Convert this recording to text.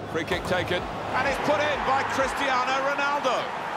Free kick taken, and it's put in by Cristiano Ronaldo.